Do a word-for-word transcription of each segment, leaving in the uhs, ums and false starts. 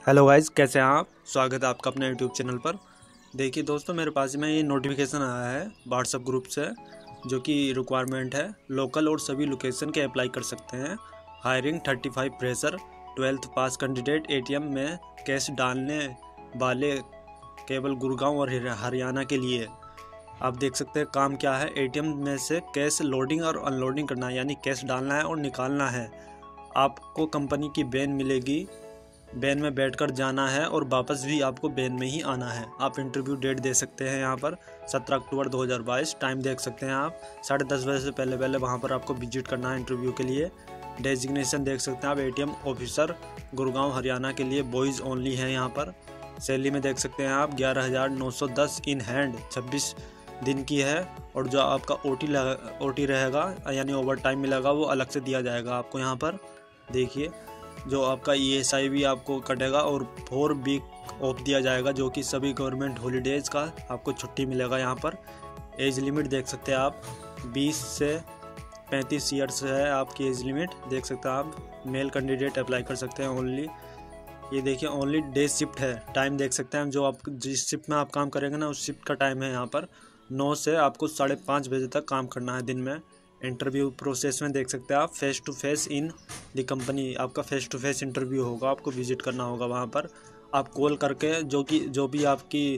Hello guys, कैसे हैं आप। स्वागत है आपका अपने यूट्यूब चैनल पर। देखिए दोस्तों, मेरे पास में ये नोटिफिकेशन आया है व्हाट्सएप ग्रुप से, जो कि रिक्वायरमेंट है लोकल और सभी लोकेशन के अप्लाई कर सकते हैं। Hiring thirty five fresher twelfth pass candidate ATM में कैश डालने वाले केवल गुड़गांव और हरियाणा के लिए। आप देख सकते हैं काम क्या है। एटीएम में से कैश लोडिंग और अनलोडिंग करना है, यानी कैश डालना है और निकालना है। आपको कंपनी की वैन मिलेगी, वैन में बैठकर जाना है और वापस भी आपको वैन में ही आना है। आप इंटरव्यू डेट दे सकते हैं यहाँ पर सत्रह अक्टूबर दो हज़ार बाईस। टाइम देख सकते हैं आप, साढ़े दस बजे से पहले पहले वहाँ पर आपको विजिट करना है इंटरव्यू के लिए। डेजिग्नेशन देख सकते हैं आप, एटीएम ऑफिसर गुड़गांव हरियाणा के लिए बॉयज़ ओनली है यहाँ पर। सैलरी में देख सकते हैं आप ग्यारह हज़ार नौ सौ दस इन हैंड छब्बीस दिन की है। और जो आपका ओ टी ओ टी रहेगा यानी ओवर टाइम मिलेगा वो अलग से दिया जाएगा आपको। यहाँ पर देखिए, जो आपका ई एस आई भी आपको कटेगा और फोर वीक ऑफ दिया जाएगा, जो कि सभी गवर्नमेंट हॉलीडेज़ का आपको छुट्टी मिलेगा यहाँ पर। एज लिमिट देख सकते हैं आप, बीस से पैंतीस ईयर्स है आपकी एज लिमिट। देख सकते हैं आप, मेल कैंडिडेट अप्लाई कर सकते हैं ओनली। ये देखिए ओनली डे शिफ्ट है। टाइम देख सकते हैं जो आप जिस शिफ्ट में आप काम करेंगे ना, उस शिफ्ट का टाइम है यहाँ पर। नौ से आपको साढ़े पाँच बजे तक काम करना है दिन में। इंटरव्यू प्रोसेस में देख सकते हैं आप, face to face in the company. आपका फेस टू फेस इंटरव्यू होगा, आपको विजिट करना होगा वहाँ पर। आप कॉल करके जो कि जो भी आपकी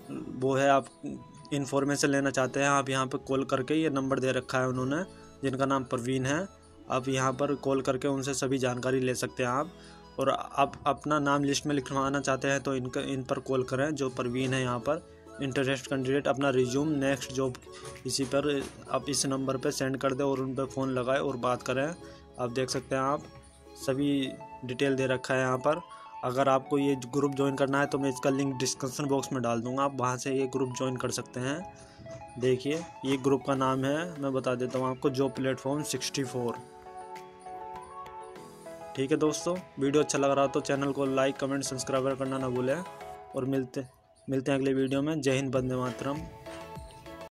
वो है, आप इंफॉर्मेशन लेना चाहते हैं, आप यहाँ पर कॉल करके, ये नंबर दे रखा है उन्होंने जिनका नाम प्रवीण है, आप यहाँ पर कॉल करके उनसे सभी जानकारी ले सकते हैं आप। और आप अपना नाम लिस्ट में लिखवाना चाहते हैं तो इनका इन पर कॉल करें, जो प्रवीण है यहाँ पर। इंटरेस्ट कैंडिडेट अपना रिज्यूम नेक्स्ट जॉब इसी पर आप इस नंबर पर सेंड कर दें और उन पर फ़ोन लगाए और बात करें। आप देख सकते हैं आप, सभी डिटेल दे रखा है यहाँ पर। अगर आपको ये ग्रुप ज्वाइन करना है तो मैं इसका लिंक डिस्क्रिप्शन बॉक्स में डाल दूँगा, आप वहाँ से ये ग्रुप ज्वाइन कर सकते हैं। देखिए ये ग्रुप का नाम है, मैं बता देता हूँ आपको, जॉब प्लेटफॉर्म सिक्सटी फोर। ठीक है दोस्तों, वीडियो अच्छा लग रहा हो तो चैनल को लाइक कमेंट सब्सक्राइब करना ना भूलें। और मिलते मिलते हैं अगले वीडियो में। जय हिंद, वंदे मातरम।